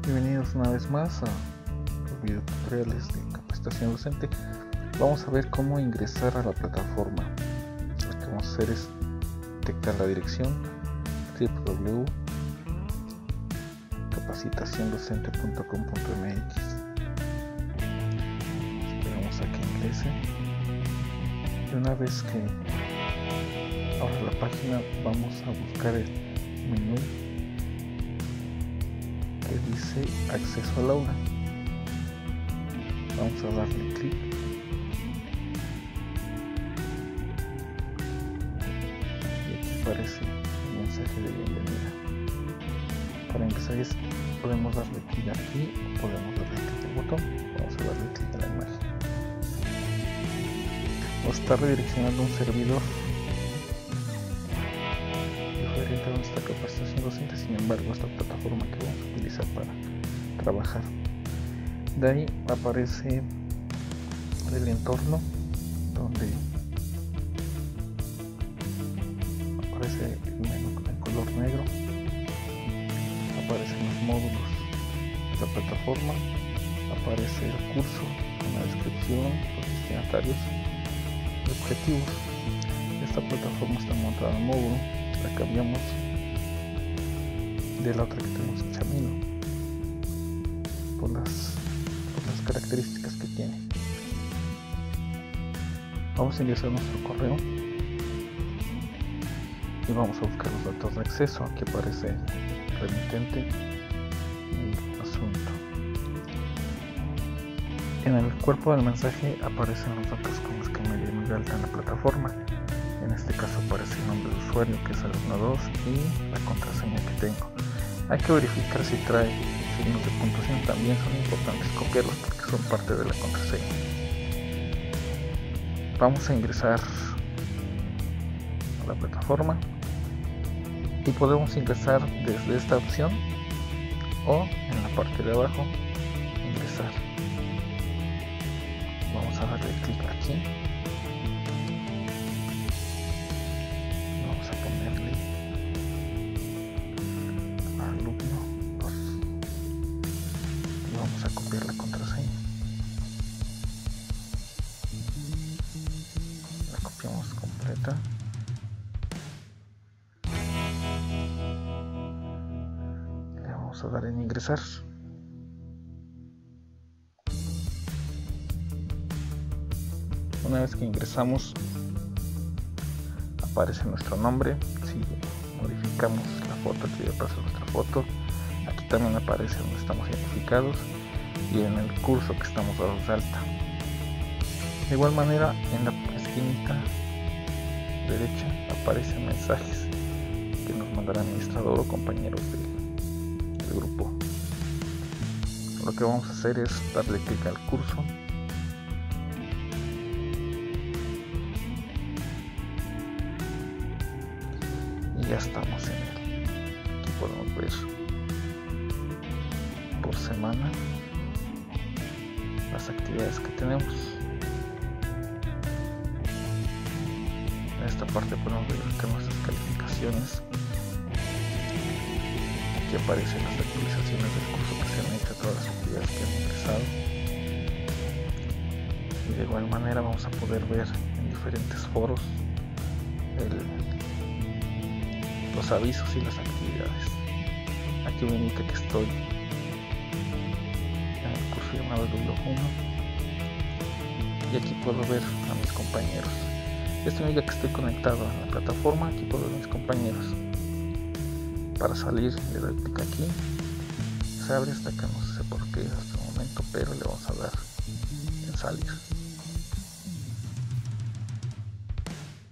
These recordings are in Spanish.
Bienvenidos una vez más a los videotutoriales de capacitación docente. Vamos a ver cómo ingresar a la plataforma. Lo que vamos a hacer es detectar la dirección www.capacitaciondocente.com.mx. Esperamos a que ingrese y una vez que abra la página vamos a buscar el menú que dice acceso al aula. Vamos a darle clic y aquí aparece el mensaje de bienvenida. Para ingresar podemos darle clic aquí o podemos darle clic al botón. Vamos a darle clic a la imagen. Nos está redireccionando un servidor diferente a nuestra capacitación docente, sin embargo esta plataforma que vamos a utilizar para trabajar. De ahí aparece el entorno donde aparece el menú en color negro, aparecen los módulos de la plataforma, aparece el curso con la descripción, los destinatarios y objetivos. Esta plataforma está montada en módulo, la cambiamos de la otra que tenemos en Chamino por las características que tiene. Vamos a ingresar nuestro correo y vamos a buscar los datos de acceso. Aquí aparece remitente y asunto. En el cuerpo del mensaje aparecen los datos con los que me dieron de alta en la plataforma. En este caso aparece el nombre de usuario, que es alumno2, y la contraseña que tengo. Hay que verificar si trae signos de puntuación, también son importantes copiarlos porque son parte de la contraseña. Vamos a ingresar a la plataforma y podemos ingresar desde esta opción o en la parte de abajo ingresar. Vamos a darle clic aquí. Vamos a ponerle alumno 2 y vamos a copiar la contraseña. La copiamos completa. Le vamos a dar en ingresar. Una vez que ingresamos aparece nuestro nombre. Si modificamos la foto, aquí aparece nuestra foto. Aquí también aparece donde estamos identificados y en el curso que estamos dados de alta. De igual manera, en la esquinita derecha aparecen mensajes que nos mandará el administrador o compañeros del grupo. Lo que vamos a hacer es darle clic al curso y ya estamos en él. Aquí podemos ver por semana las actividades que tenemos. En esta parte podemos verificar nuestras calificaciones. Aquí aparecen las actualizaciones del curso que se han hecho, todas las actividades que han ingresado. Y de igual manera vamos a poder ver en diferentes foros los avisos y las actividades. Aquí me indica que estoy en el curso llamado Alumno 1 y aquí puedo ver a mis compañeros. Esto me indica que estoy conectado a la plataforma. Aquí puedo ver a mis compañeros. Para salir le doy clic aquí, se abre hasta acá, no sé por qué hasta el momento, pero le vamos a dar en salir.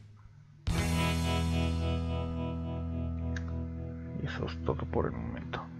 Y eso es todo por el momento.